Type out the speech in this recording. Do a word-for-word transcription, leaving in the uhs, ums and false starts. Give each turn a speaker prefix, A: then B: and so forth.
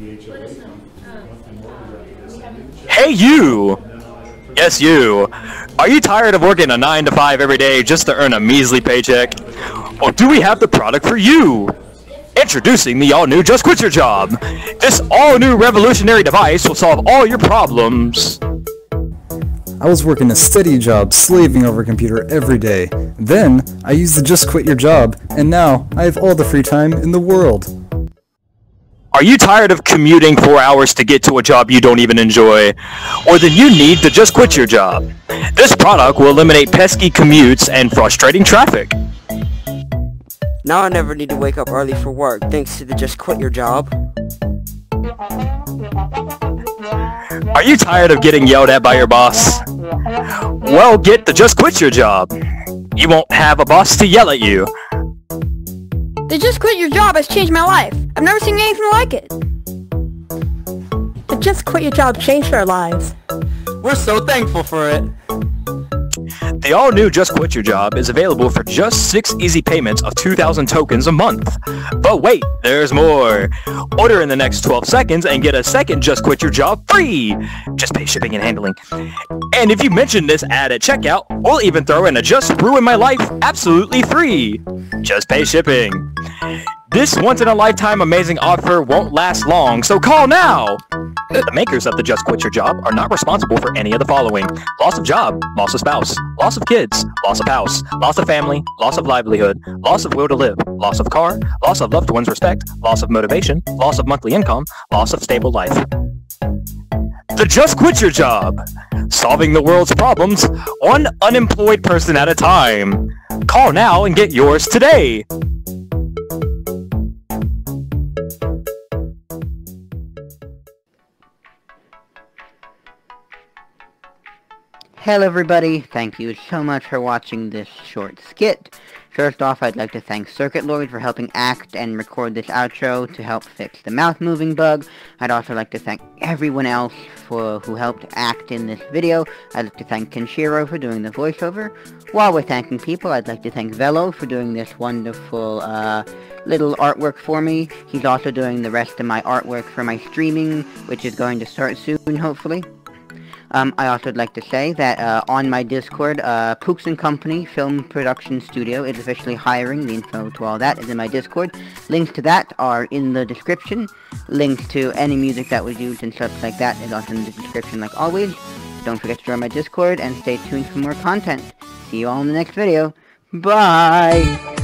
A: Hey you! Yes you! Are you tired of working a nine to five every day just to earn a measly paycheck? Well, do we have the product for you? Introducing the all-new Just Quit Your Job! This all-new revolutionary device will solve all your problems!
B: I was working a steady job, slaving over a computer every day. Then, I used the Just Quit Your Job, and now I have all the free time in the world.
A: Are you tired of commuting four hours to get to a job you don't even enjoy? Or then you need to just quit your job. This product will eliminate pesky commutes and frustrating traffic.
C: Now I never need to wake up early for work thanks to the Just Quit Your Job.
A: Are you tired of getting yelled at by your boss? Well, get the Just Quit Your Job. You won't have a boss to yell at you.
D: The Just Quit Your Job has changed my life. I've never seen anything like it.
E: The Just Quit Your Job changed our lives.
C: We're so thankful for it.
A: The all-new Just Quit Your Job is available for just six easy payments of two thousand tokens a month. But wait, there's more! Order in the next twelve seconds and get a second Just Quit Your Job free! Just pay shipping and handling. And if you mention this ad at checkout, we'll even throw in a Just Ruin My Life absolutely free! Just pay shipping. This once-in-a-lifetime amazing offer won't last long, so call now! The makers of the Just Quit Your Job are not responsible for any of the following: loss of job, loss of spouse, loss of kids, loss of house, loss of family, loss of livelihood, loss of will to live, loss of car, loss of loved one's respect, loss of motivation, loss of monthly income, loss of stable life. The Just Quit Your Job! Solving the world's problems, one unemployed person at a time. Call now and get yours today!
F: Hello everybody, thank you so much for watching this short skit. First off, I'd like to thank Circuit Lord for helping act and record this outro to help fix the mouth moving bug. I'd also like to thank everyone else for who helped act in this video. I'd like to thank Kenshiro for doing the voiceover. While we're thanking people, I'd like to thank Velo for doing this wonderful uh, little artwork for me. He's also doing the rest of my artwork for my streaming, which is going to start soon, hopefully. Um, I also would like to say that uh, on my Discord, uh, Pooks and Company Film Production Studio is officially hiring. The info to all that is in my Discord. Links to that are in the description. Links to any music that was used and such like that is also in the description like always. Don't forget to join my Discord and stay tuned for more content. See you all in the next video. Bye!